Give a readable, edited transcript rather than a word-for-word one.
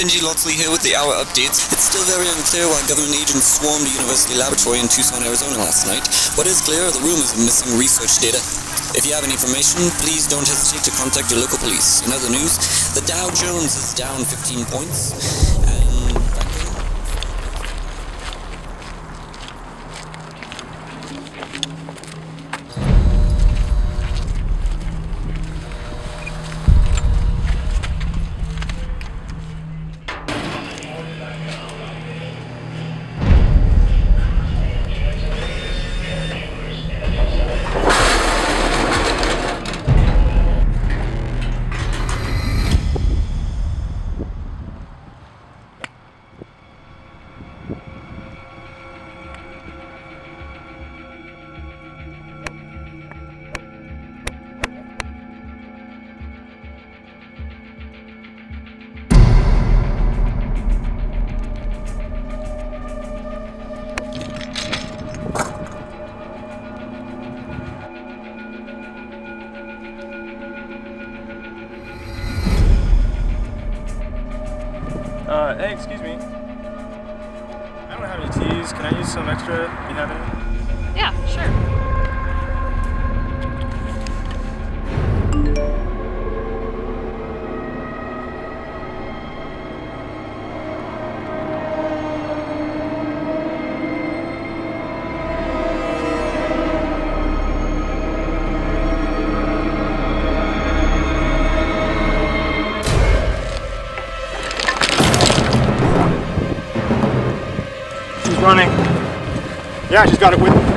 Benji Lotsley here with the Hour Updates. It's still very unclear why government agents swarmed a university laboratory in Tucson, Arizona last night. What is clear are the rumors of missing research data. If you have any information, please don't hesitate to contact your local police. In other news, the Dow Jones is down 15 points, and hey, excuse me. I don't have any teas. Can I use some extra? Do you have any? Yeah, sure. She's running. Yeah, she's got it with